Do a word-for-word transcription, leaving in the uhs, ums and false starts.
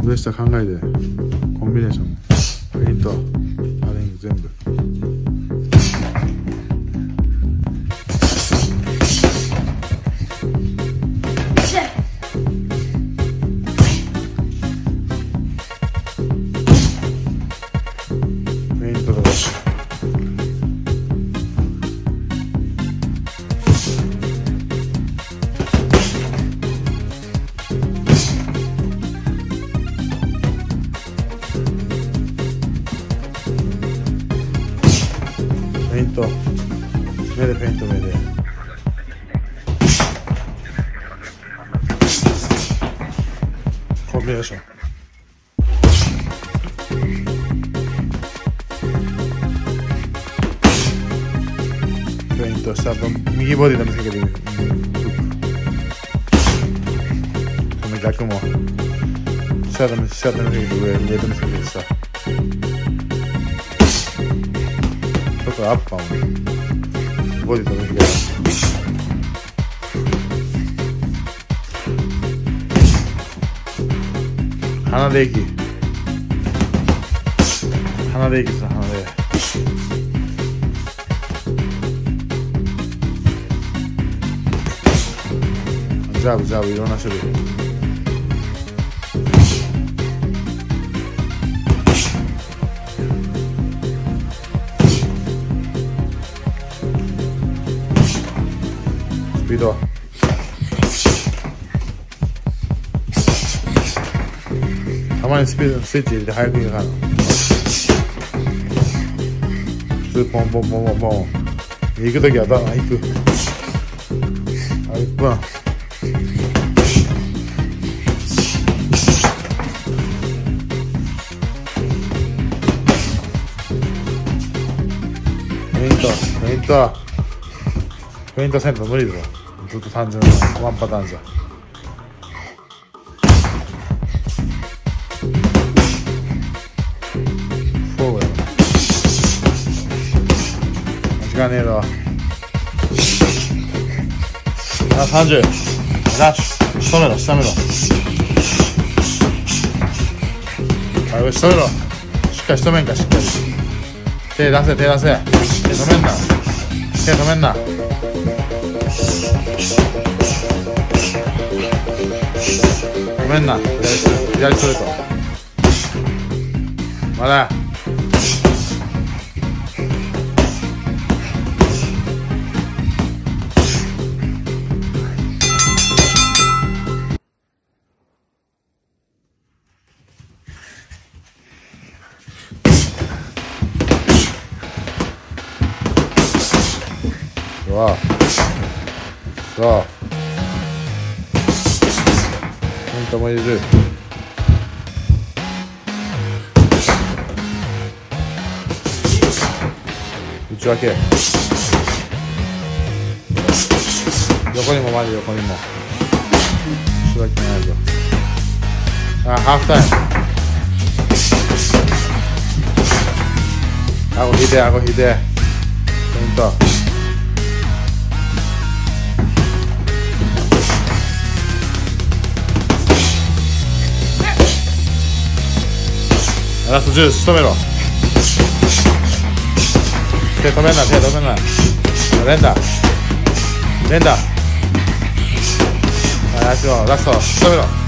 上下考えてコンビネーションフェイントアレンジ全部フェイントだフェイント目でフェイント目でコンビネーションフェイントした後右ボディで見せけてるこの逆も下で見せけて上上で見せけてさちょっとアッパーもボディと見せけて鼻で息鼻で息さ鼻でジャブジャブいろんな種類スピードたまにスピードスイッチ入れて早くいかな普通ポンポンポンポンポン行くときはだ行くあいっぷんフェイントフェイントフェイントせんと無理だぞずっと単純なワンパターンじゃフォーやろ間違いねえだあさんじゅうラッシュ仕留めろ仕留めろはい仕留めろしっかり仕留めんかしっかり手出せ手出せ手止めんな手止めんなごめんな左左ストレートまだわあさあポイントも入れる内訳横にもマジ横にも内訳ないぞあハーフタイム顎引いて顎引いてポイントラストじゅう仕留めろ手止めんな手止めんな連打連打足をラスト仕留めろ